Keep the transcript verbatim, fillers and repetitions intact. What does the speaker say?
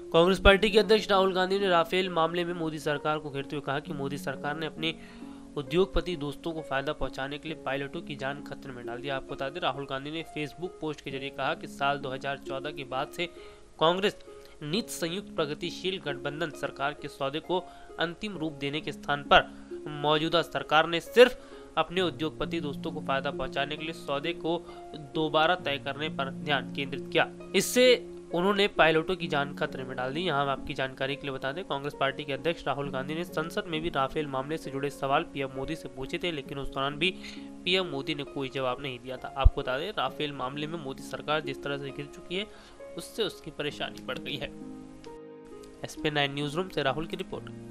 Congress party के अध्यक्ष राहुल गांधी ने राफेल मामले में मोदी सरकार को घेरते हुए कहा कि मोदी सरकार ने अपने उद्योगपति दोस्तों को फायदा पहुंचाने के लिए पायलटों की जान खतरे में डाल दिया। आपको बता दें, राहुल गांधी ने फेसबुक पोस्ट के जरिए कहा कि साल दो हज़ार चौदह के बाद से कांग्रेस नीत संयुक्त प्रगतिशील गठबंधन सरकार के सौदे को अंतिम रूप देने के स्थान पर मौजूदा सरकार ने सिर्फ अपने उद्योगपति दोस्तों को फायदा पहुंचाने के लिए सौदे को दोबारा तय करने पर ध्यान केंद्रित किया। इससे उन्होंने पायलटों की जान खतरे में डाल दी। यहाँ आपकी जानकारी के लिए बता दें, कांग्रेस पार्टी के अध्यक्ष राहुल गांधी ने संसद में भी राफेल मामले से जुड़े सवाल पीएम मोदी से पूछे थे, लेकिन उस दौरान भी पीएम मोदी ने कोई जवाब नहीं दिया था। आपको बता दें, राफेल मामले में मोदी सरकार जिस तरह से घिर चुकी है उससे उसकी परेशानी बढ़ गई है। S P nine news room से राहुल की रिपोर्ट।